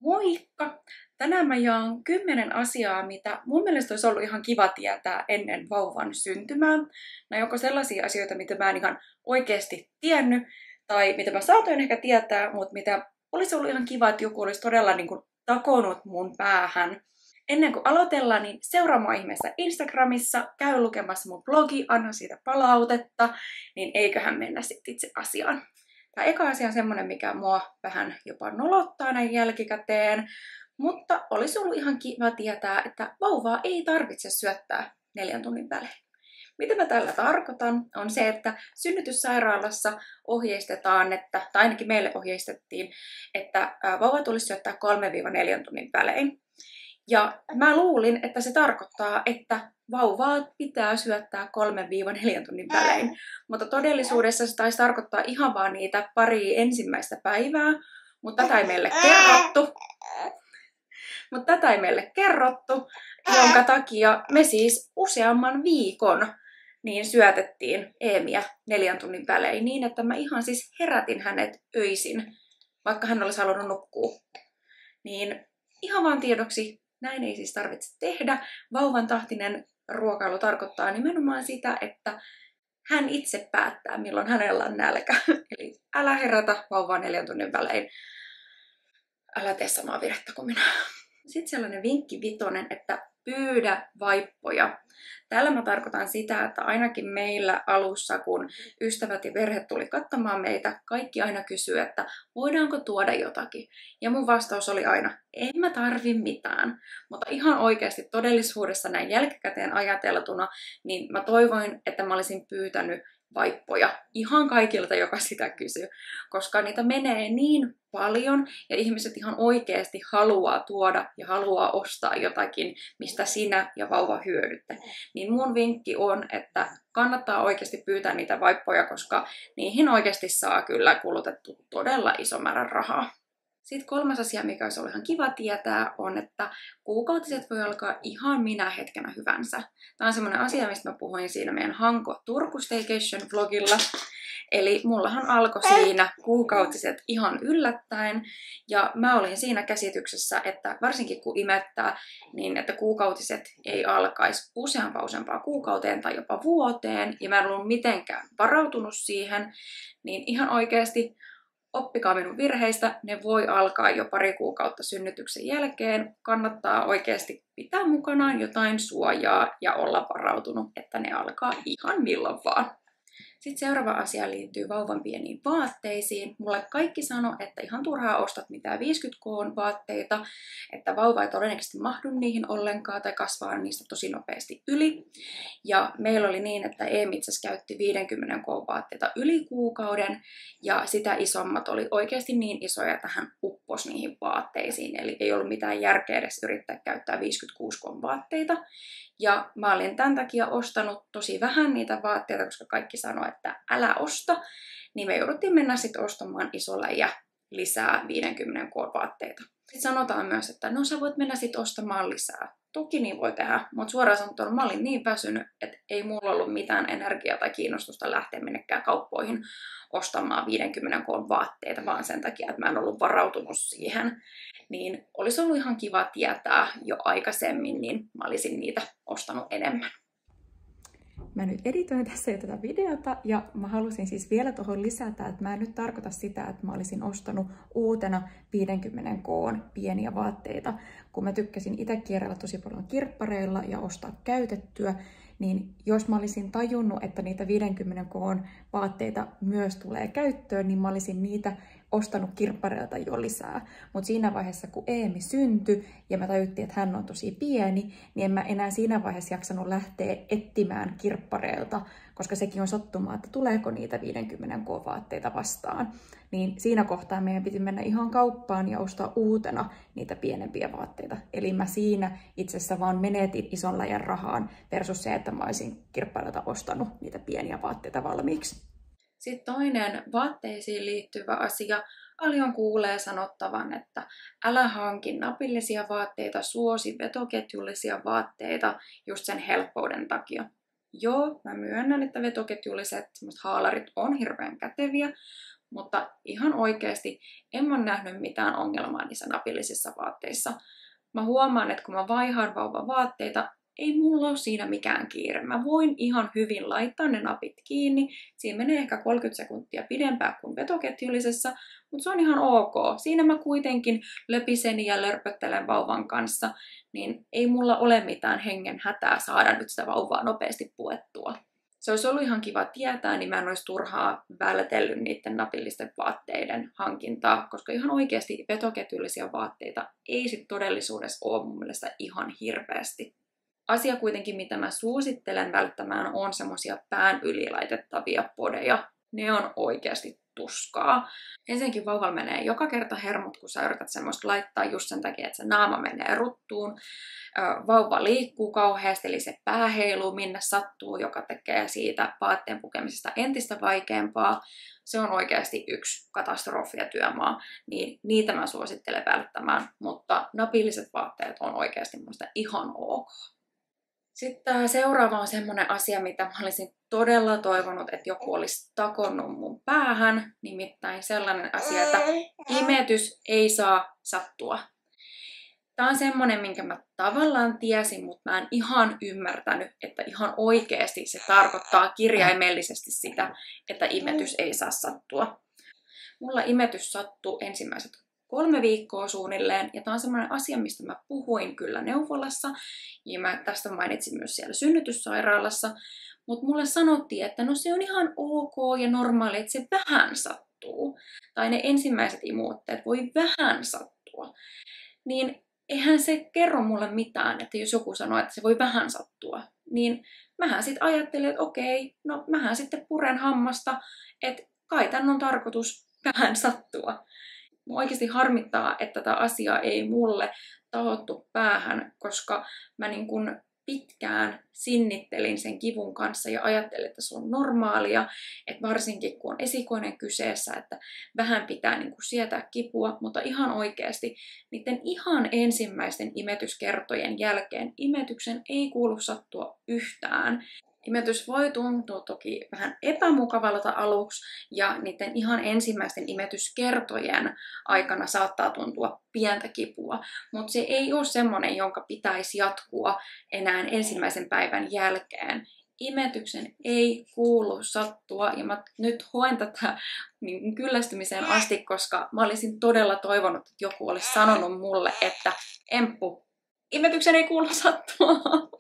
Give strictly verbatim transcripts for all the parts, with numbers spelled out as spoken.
Moikka! Tänään mä jaan kymmenen asiaa, mitä mun mielestä olisi ollut ihan kiva tietää ennen vauvan syntymää. Nämä joko sellaisia asioita, mitä mä en ihan oikeasti tiennyt, tai mitä mä saatoin ehkä tietää, mutta mitä olisi ollut ihan kiva, että joku olisi todella niin kuin takonut mun päähän. Ennen kuin aloitellaan, niin seuraa mua ihmeessä Instagramissa, käy lukemassa mun blogi, anna siitä palautetta, niin eiköhän mennä sitten itse asiaan. Tämä eka asia on semmonen, mikä mua vähän jopa nolottaa näin jälkikäteen, mutta olisi ollut ihan kiva tietää, että vauvaa ei tarvitse syöttää neljän tunnin välein. Mitä mä tällä tarkoitan, on se, että synnytyssairaalassa ohjeistetaan, että, tai ainakin meille ohjeistettiin, että vauva tulisi syöttää kolmesta neljään tunnin välein. Ja mä luulin, että se tarkoittaa, että vauvaa pitää syöttää kolmesta neljään tunnin välein. Mutta todellisuudessa se taisi tarkoittaa ihan vaan niitä pari ensimmäistä päivää, mutta tätä ei meille kerrottu. Mutta tätä ei meille kerrottu, jonka takia me siis useamman viikon niin syötettiin Eemiä neljän tunnin välein niin, että mä ihan siis herätin hänet öisin, vaikka hän olisi halunnut nukkua. Niin ihan vaan tiedoksi, näin ei siis tarvitse tehdä. Vauvan tahtinen ruokailu tarkoittaa nimenomaan sitä, että hän itse päättää, milloin hänellä on nälkä. Eli älä herätä vauvaa neljän tunnin välein. Älä tee samaa virhettä kuin minä. Sitten sellainen vinkki vitonen, että pyydä vaippoja. Tällä mä tarkoitan sitä, että ainakin meillä alussa, kun ystävät ja perhe tuli katsomaan meitä, kaikki aina kysyy, että voidaanko tuoda jotakin. Ja mun vastaus oli aina, en mä tarvi mitään. Mutta ihan oikeasti todellisuudessa näin jälkikäteen ajateltuna, niin mä toivoin, että mä olisin pyytänyt vaippoja ihan kaikilta, joka sitä kysyy, koska niitä menee niin paljon ja ihmiset ihan oikeasti haluaa tuoda ja haluaa ostaa jotakin, mistä sinä ja vauva hyödytte. Niin mun vinkki on, että kannattaa oikeasti pyytää niitä vaippoja, koska niihin oikeasti saa kyllä kulutettu todella iso määrä rahaa. Sitten kolmas asia, mikä olisi ollut ihan kiva tietää, on, että kuukautiset voi alkaa ihan minä hetkenä hyvänsä. Tämä on semmoinen asia, mistä mä puhuin siinä meidän Hanko Turku Staycation-vlogilla. Eli mullahan alkoi siinä kuukautiset ihan yllättäen, ja mä olin siinä käsityksessä, että varsinkin kun imettää, niin että kuukautiset ei alkaisi useampaa useampaa kuukauteen tai jopa vuoteen, ja mä en ollut mitenkään varautunut siihen, niin ihan oikeasti oppikaa minun virheistä, ne voi alkaa jo pari kuukautta synnytyksen jälkeen. Kannattaa oikeasti pitää mukanaan jotain suojaa ja olla varautunut, että ne alkaa ihan milloin vaan. Sitten seuraava asia liittyy vauvan pieniin vaatteisiin. Mulle kaikki sanoi, että ihan turhaa ostat mitään viisikymmentä koon vaatteita, että vauva ei todennäköisesti mahdu niihin ollenkaan tai kasvaa niistä tosi nopeasti yli. Ja meillä oli niin, että Eemi itse asiassa käytti viidenkymmenen koon vaatteita yli kuukauden ja sitä isommat oli oikeasti niin isoja, että hän upposi niihin vaatteisiin. Eli ei ollut mitään järkeä edes yrittää käyttää viisikymmentäkuusi koon vaatteita. Ja mä olin tämän takia ostanut tosi vähän niitä vaatteita, koska kaikki sanoi, että älä osta. Niin me jouduttiin mennä sitten ostamaan isolla ja lisää viidenkymmenen koon vaatteita. Sitten sanotaan myös, että no sä voit mennä sitten ostamaan lisää. Toki niin voi tehdä, mutta suoraan sanottuna mä olin niin väsynyt, että ei mulla ollut mitään energiaa tai kiinnostusta lähteä minnekään kauppoihin ostamaan viidenkymmenen koon vaatteita, vaan sen takia, että mä en ollut varautunut siihen. Niin olisi ollut ihan kiva tietää jo aikaisemmin, niin mä olisin niitä ostanut enemmän. Mä nyt editoin tässä jo tätä videota ja mä halusin siis vielä tuohon lisätä, että mä en nyt tarkoita sitä, että mä olisin ostanut uutena viidenkymmenen koon pieniä vaatteita. Kun mä tykkäsin itse kierrellä tosi paljon kirppareilla ja ostaa käytettyä, niin jos mä olisin tajunnut, että niitä viidenkymmenen koon vaatteita myös tulee käyttöön, niin mä olisin niitä ostanut kirppareilta jo lisää. Mutta siinä vaiheessa, kun Eemi syntyi ja mä tajuttiin, että hän on tosi pieni, niin en mä enää siinä vaiheessa jaksanut lähteä etsimään kirppareilta, koska sekin on sattumaa, että tuleeko niitä viidenkymmenen koon vaatteita vastaan. Niin siinä kohtaa meidän piti mennä ihan kauppaan ja ostaa uutena niitä pienempiä vaatteita. Eli mä siinä itse asiassa vaan menetin ison läjän rahaan versus se, että mä olisin kirppareilta ostanut niitä pieniä vaatteita valmiiksi. Sitten toinen vaatteisiin liittyvä asia. Paljon kuulee sanottavan, että älä hanki napillisia vaatteita, suosi vetoketjullisia vaatteita just sen helppouden takia. Joo, mä myönnän, että vetoketjulliset haalarit on hirveän käteviä, Mutta ihan oikeasti en mä nähnyt mitään ongelmaa niissä napillisissa vaatteissa. Mä huomaan, että kun mä vaihaan vauvan vaatteita, ei mulla ole siinä mikään kiire. Mä voin ihan hyvin laittaa ne napit kiinni. Siinä menee ehkä kolmekymmentä sekuntia pidempään kuin vetoketjullisessa, mutta se on ihan ok. Siinä mä kuitenkin löpisen ja lörpöttelen vauvan kanssa, niin ei mulla ole mitään hengen hätää saada nyt sitä vauvaa nopeasti puettua. Se olisi ollut ihan kiva tietää, niin mä en olisi turhaa vältellyt niiden napillisten vaatteiden hankintaa, koska ihan oikeasti vetoketjullisia vaatteita ei sit todellisuudessa ole mun mielestä ihan hirveästi. Asia kuitenkin, mitä mä suosittelen välttämään, on semmosia pään yli laitettavia podeja. Ne on oikeasti tuskaa. Ensinnäkin vauvalla menee joka kerta hermot, kun sä yrität semmoista laittaa just sen takia, että se naama menee ruttuun. Vauva liikkuu kauheasti, eli se pää heiluu minne sattuu, joka tekee siitä vaatteen pukemisesta entistä vaikeampaa. Se on oikeasti yksi katastrofi ja työmaa, niin niitä mä suosittelen välttämään, mutta napilliset vaatteet on oikeasti musta ihan ok. Sitten seuraava on semmoinen asia, mitä mä olisin todella toivonut, että joku olisi takonnut mun päähän. Nimittäin sellainen asia, että imetys ei saa sattua. Tää on semmoinen, minkä mä tavallaan tiesin, mutta mä en ihan ymmärtänyt, että ihan oikeasti se tarkoittaa kirjaimellisesti sitä, että imetys ei saa sattua. Mulla imetys sattuu ensimmäiset kolme viikkoa suunnilleen, ja tämä on semmoinen asia, mistä mä puhuin kyllä neuvolassa, ja mä tästä mainitsin myös siellä synnytyssairaalassa, mutta mulle sanottiin, että no se on ihan ok ja normaali, että se vähän sattuu, tai ne ensimmäiset imuotteet voi vähän sattua, niin eihän se kerro mulle mitään, että jos joku sanoo, että se voi vähän sattua, niin mähän sitten ajattelin, että okei, no mähän sitten puren hammasta, että kai tän on tarkoitus vähän sattua. Mua oikeasti harmittaa, että tätä asiaa ei mulle tahottu päähän, koska mä niin kun pitkään sinnittelin sen kivun kanssa ja ajattelin, että se on normaalia, että varsinkin kun on esikoinen kyseessä, että vähän pitää niin kun sietää kipua, mutta ihan oikeasti niiden ihan ensimmäisten imetyskertojen jälkeen imetyksen ei kuulu sattua yhtään. Imetys voi tuntua toki vähän epämukavalta aluksi ja niiden ihan ensimmäisten imetyskertojen aikana saattaa tuntua pientä kipua, mutta se ei ole semmoinen, jonka pitäisi jatkua enää ensimmäisen päivän jälkeen. Imetyksen ei kuulu sattua ja mä nyt hoen tätä niin kyllästymiseen asti, koska mä olisin todella toivonut, että joku olisi sanonut mulle, että Emppu, imetyksen ei kuulu sattua.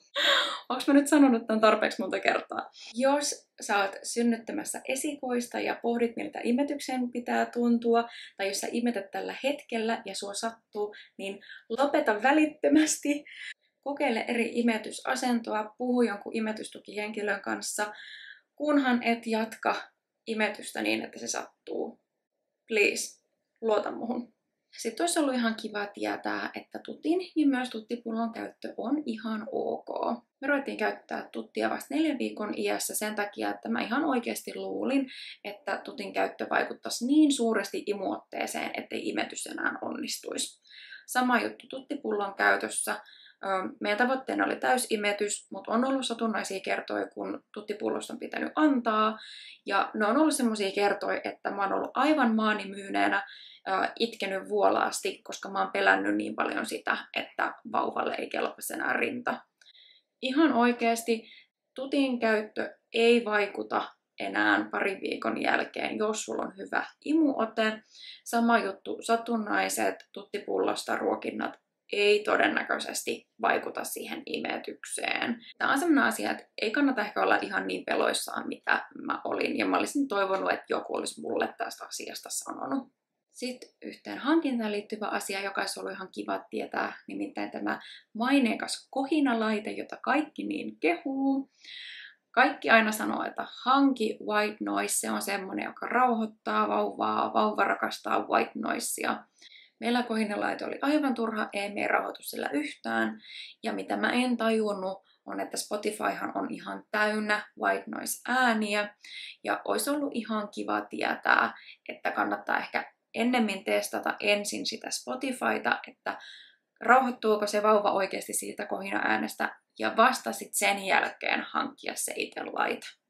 Onko mä nyt sanonut tämän tarpeeksi monta kertaa? Jos sä oot synnyttämässä esikoista ja pohdit, miltä imetyksen pitää tuntua, tai jos sä imetät tällä hetkellä ja sua sattuu, niin lopeta välittömästi. Kokeile eri imetysasentoa, puhu jonkun imetystukihenkilön kanssa, kunhan et jatka imetystä niin, että se sattuu. Please, luota muhun. Sitten olisi ollut ihan kiva tietää, että tutin ja myös tuttipullon käyttö on ihan ok. Me ruvettiin käyttää tuttia vasta neljän viikon iässä sen takia, että mä ihan oikeasti luulin, että tutin käyttö vaikuttaisi niin suuresti imuotteeseen, ettei imetys enää onnistuisi. Sama juttu tuttipullon käytössä. Meidän tavoitteena oli täysimetys, mutta on ollut satunnaisia kertoja, kun tuttipullosta on pitänyt antaa. Ja ne on ollut semmoisia kertoja, että mä oon ollut aivan maanimyyneenä, itkenyt vuolaasti, koska mä oon pelännyt niin paljon sitä, että vauvalle ei kelpasi enää rinta. Ihan oikeasti tutin käyttö ei vaikuta enää parin viikon jälkeen, jos sulla on hyvä imuote. Sama juttu, satunnaiset tuttipullosta ruokinnat ei todennäköisesti vaikuta siihen imetykseen. Tämä on sellainen asia, että ei kannata ehkä olla ihan niin peloissaan, mitä mä olin. Ja mä olisin toivonut, että joku olisi mulle tästä asiasta sanonut. Sitten yhteen hankintaan liittyvä asia, joka olisi ollut ihan kiva tietää, nimittäin tämä maineikas kohinalaite, jota kaikki niin kehuu. Kaikki aina sanoo, että hanki white noise, se on semmoinen, joka rauhoittaa vauvaa, vauva rakastaa white noisea. Meillä kohinalaite oli aivan turha, ei me rauhoitu sillä yhtään. Ja mitä mä en tajunnut, on, että Spotifyhan on ihan täynnä white noise ääniä. Ja olisi ollut ihan kiva tietää, että kannattaa ehkä ennemmin testata ensin sitä Spotifyta, että rauhoittuuko se vauva oikeasti siitä kohina äänestä, ja vasta sitten sen jälkeen hankkia se itse laite.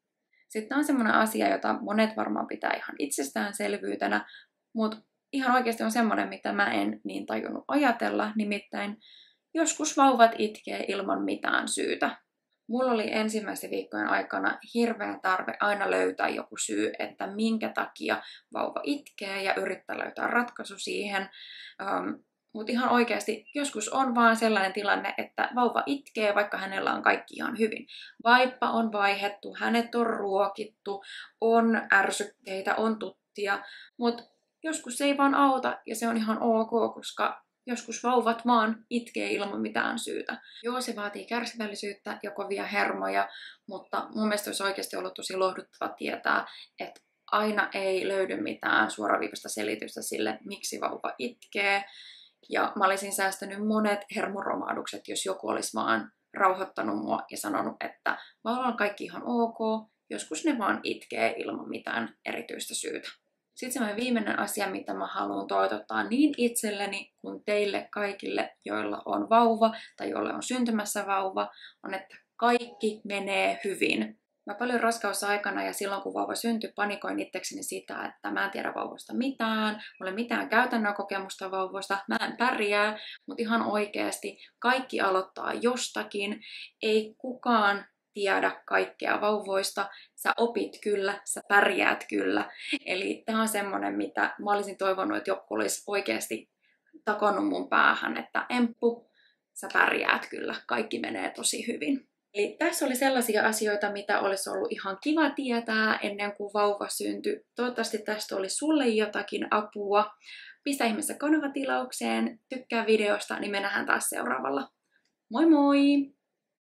Sitten on semmoinen asia, jota monet varmaan pitää ihan itsestäänselvyytenä, mutta ihan oikeasti on semmoinen, mitä mä en niin tajunnut ajatella, nimittäin joskus vauvat itkee ilman mitään syytä. Mulla oli ensimmäisten viikkojen aikana hirveä tarve aina löytää joku syy, että minkä takia vauva itkee ja yrittää löytää ratkaisu siihen. Um, Mutta ihan oikeasti joskus on vaan sellainen tilanne, että vauva itkee, vaikka hänellä on kaikki ihan hyvin. Vaippa on vaihettu, hänet on ruokittu, on ärsykkeitä, on tuttia, mutta joskus se ei vaan auta ja se on ihan ok, koska joskus vauvat vaan itkee ilman mitään syytä. Joo, se vaatii kärsivällisyyttä ja kovia hermoja, mutta mun mielestä olisi oikeasti ollut tosi lohduttava tietää, että aina ei löydy mitään suoraviivaista selitystä sille, miksi vauva itkee. Ja mä olisin säästänyt monet hermoromahdukset, jos joku olisi vaan rauhoittanut mua ja sanonut, että vauvalla on kaikki ihan ok, joskus ne vaan itkee ilman mitään erityistä syytä. Sitten semmoinen viimeinen asia, mitä mä haluan toivottaa niin itselleni kuin teille kaikille, joilla on vauva tai joilla on syntymässä vauva, on, että kaikki menee hyvin. Mä paljon raskausaikana ja silloin kun vauva syntyi, panikoin itsekseni sitä, että mä en tiedä vauvoista mitään, mulla ei mitään käytännön kokemusta vauvoista, mä en pärjää, mutta ihan oikeasti kaikki aloittaa jostakin, ei kukaan tiedä kaikkea vauvoista, sä opit kyllä, sä pärjäät kyllä. Eli tää on semmonen, mitä mä olisin toivonut, että joku olisi oikeasti takonut mun päähän, että Emppu, sä pärjäät kyllä, kaikki menee tosi hyvin. Eli tässä oli sellaisia asioita, mitä olisi ollut ihan kiva tietää ennen kuin vauva syntyi. Toivottavasti tästä oli sulle jotakin apua. Pistä ihmeessä kanavatilaukseen, tykkää videosta, niin me nähdään taas seuraavalla. Moi moi!